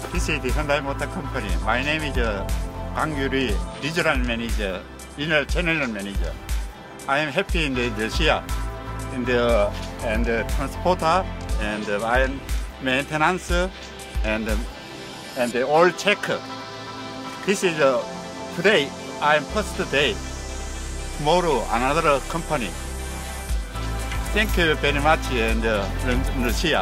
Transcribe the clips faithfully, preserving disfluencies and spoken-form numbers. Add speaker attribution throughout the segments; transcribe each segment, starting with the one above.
Speaker 1: This is the Hyundai Motor Company. My name is uh, Bang Yuri, Regional Manager, Regional Channel Manager. I am happy in the, the Russia, in the and the transporter and the I am maintenance and um, and the oil checker. This is uh, today. I am first day. Tomorrow another company. Thank you very much and uh, Russia.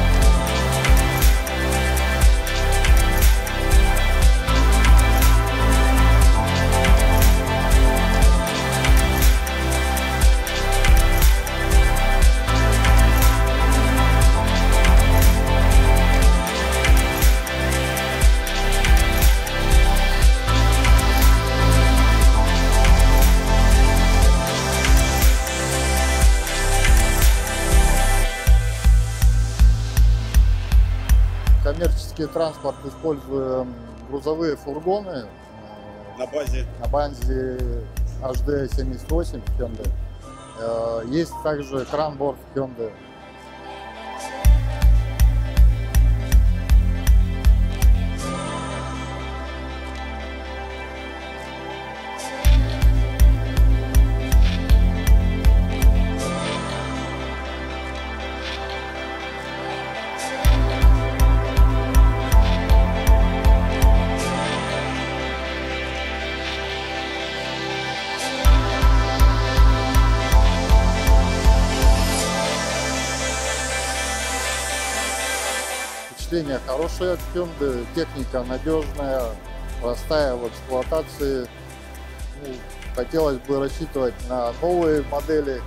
Speaker 2: Коммерческий транспорт, используем грузовые фургоны
Speaker 3: на базе,
Speaker 2: на базе эйч ди семьдесят восемь Hyundai. Есть также кранборд Hyundai. Впечатление хорошее от Hyundai, техника надежная, простая в эксплуатации. Ну, хотелось бы рассчитывать на новые модели.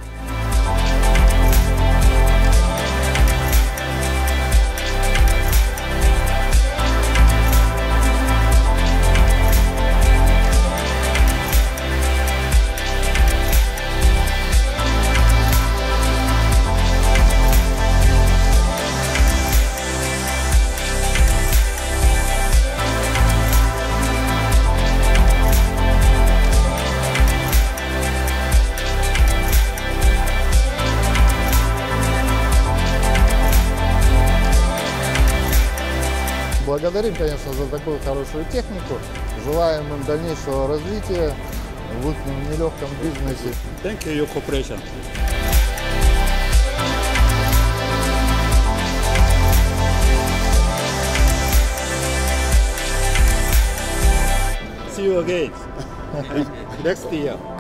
Speaker 2: Благодарим, конечно, за такую хорошую технику. Желаем им дальнейшего развития в их нелегком бизнесе.
Speaker 1: Thank you, your cooperation. See you again next year.